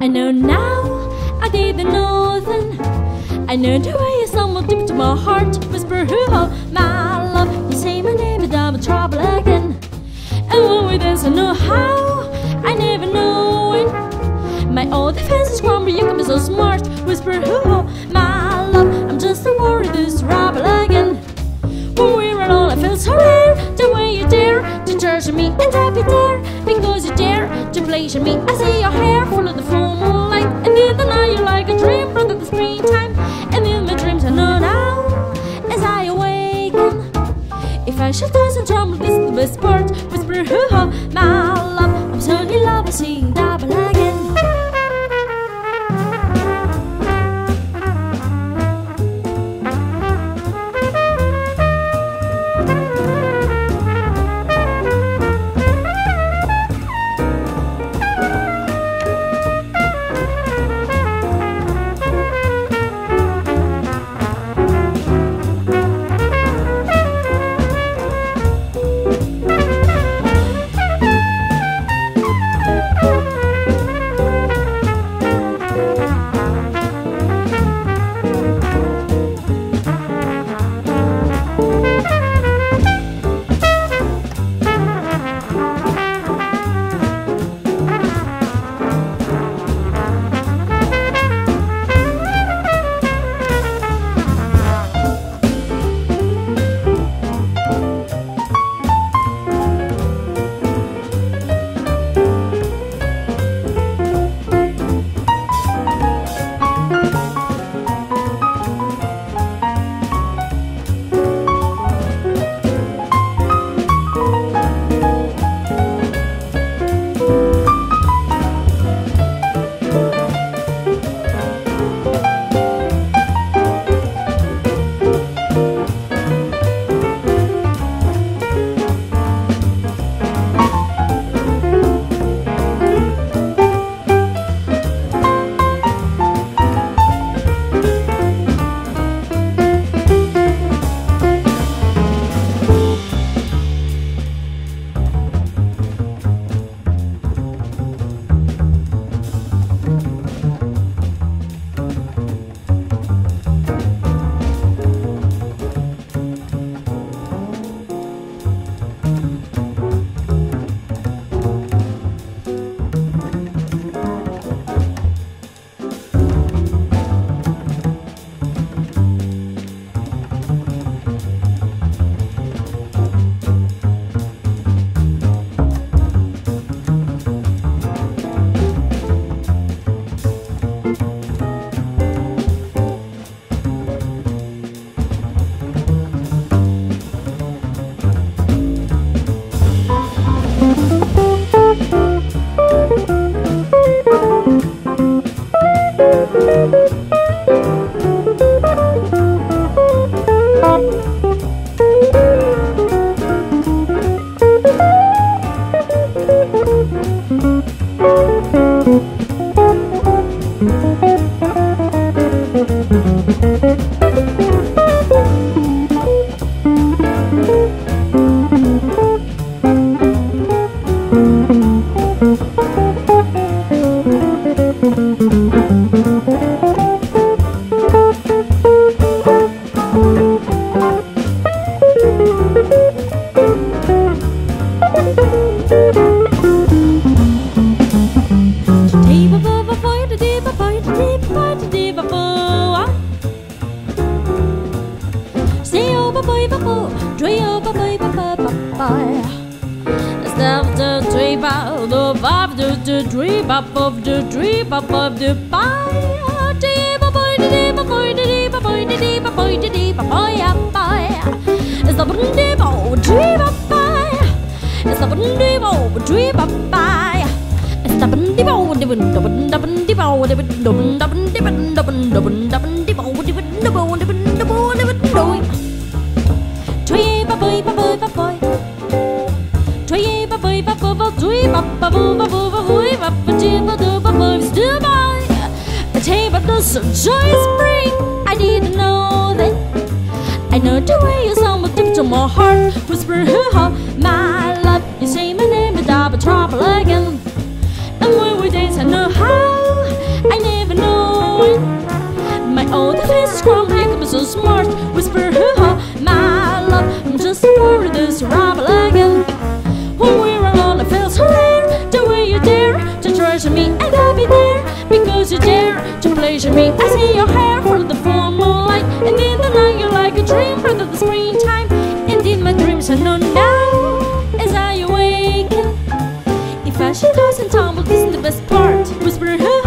I know now, I didn't know then. I know the way someone deep to my heart whisper, oh, my love. You say my name and I'm in trouble again. And when we dance, I know how, I never know it. My old defenses crumble, you can be so smart. Whisper, oh, my love. I'm just a worry, this trouble again. When we were alone, I felt so rare. The way you dare to touch me and tap it there. Because you dare to pleasure me. I see your hair full of the full moonlight. And in the night you're like a dream from the springtime. And in my dreams I know now, as I awaken, if I should dance and tremble, this is the best part. Whisper, oh, my love. I'm so in love, I see double again. Joy spring, I didn't know that. I know the way you sound will deep to my heart. Whisper, oh, my love. You say my name, but I'll be trouble again. And when we dance, I know how. miserable again. When we're alone, I feel so rare. The way you dare to treasure me, and I'll be there because you dare to pleasure me. I see your hair through the full moonlight, and in the night you're like a dream through the springtime. And in my dreams I know now as I awaken, if I should toss and tumble, this is the best part. Whisper,